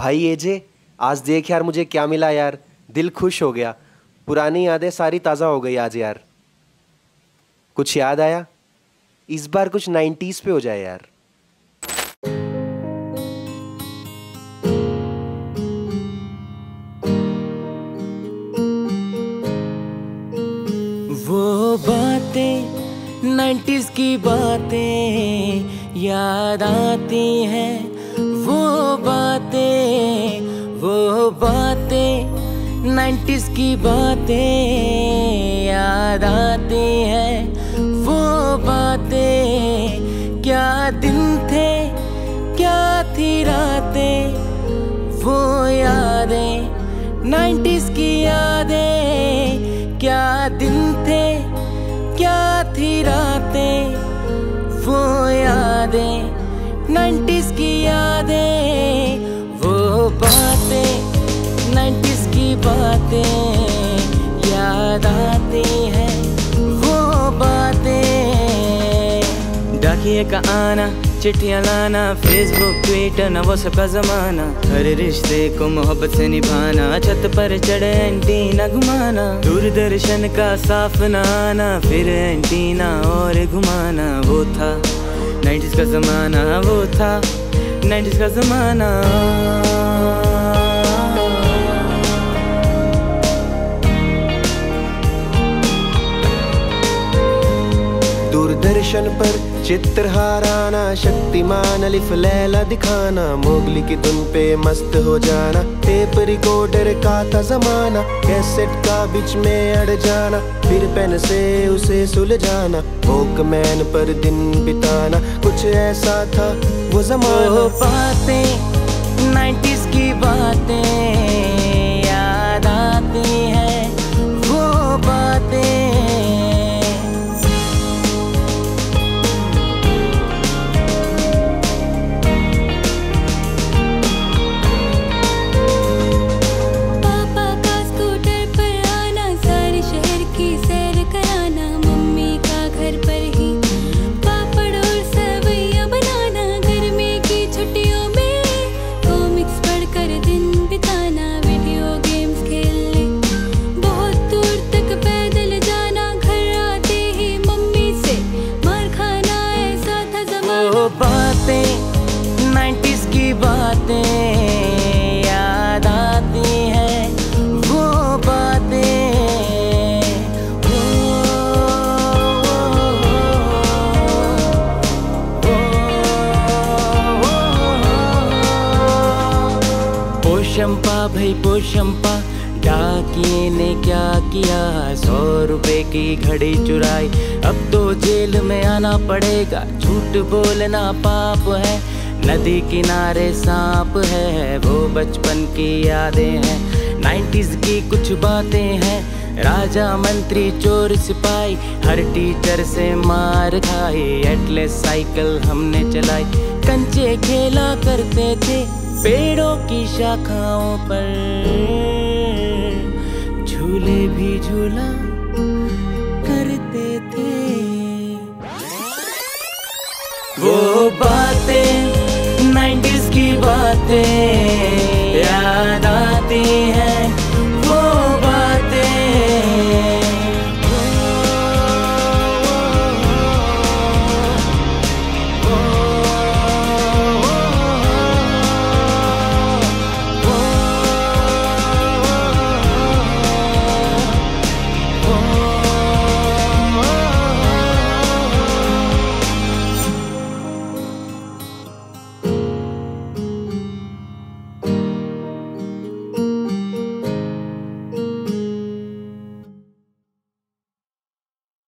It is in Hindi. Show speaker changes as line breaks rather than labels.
भाई एजे, आज देख यार मुझे क्या मिला यार, दिल खुश हो गया। पुरानी यादें सारी ताज़ा हो गई आज यार। कुछ याद आया? इस बार कुछ 90s पे हो जाए यार।
वो बातें 90s की बातें याद आती हैं। वो बातें 90s की बातें याद आती हैं। वो बातें क्या दिन थे, क्या थी रातें। वो यादें 90s की यादें, क्या दिन थे, क्या थी रातें। वो यादें 90s की यादें, वो बातें 90s की बातें याद आती हैं। वो बातें डाकिए का आना, चिट्ठियाँ लाना, फेसबुक ट्विटर न वो सबका जमाना। हर रिश्ते को मोहब्बत से निभाना, छत पर चढ़े एंटीना घुमाना। दूरदर्शन का साफ न आना, फिर एंटीना और घुमाना। वो था 90s का जमाना, वो था 90s का जमाना।
दूरदर्शन पर चित्रहार आना, शक्तिमान अलिफ लैला दिखाना। मोगली की धुन पे मस्त हो जाना, टेप रिकॉर्डर का था जमाना। कैसेट का बीच में अड़ जाना, फिर पेन से उसे सुलझाना। वॉकमैन पर दिन बिताना, कुछ ऐसा था वो जमाना।
वो बातें 90s की बातें याद आती हैं। वो बातें बातें 90s की बातें याद आती हैं। वो बातें पोशंपा भाई पोशंपा, डाकिए ने क्या किया। 100 रुपए की घड़ी चुराई, अब तो जेल में आना पड़ेगा। झूठ बोलना पाप है, नदी किनारे सांप है। वो बचपन की यादें हैं, 90s की कुछ बातें हैं। राजा मंत्री चोर सिपाही, हर टीचर से मार खाई। एटलस साइकिल हमने चलाई, कंचे खेला करते थे पेड़ों की शाखाओं पर। झूले भी झूला करते थे। वो बातें 90s की बातें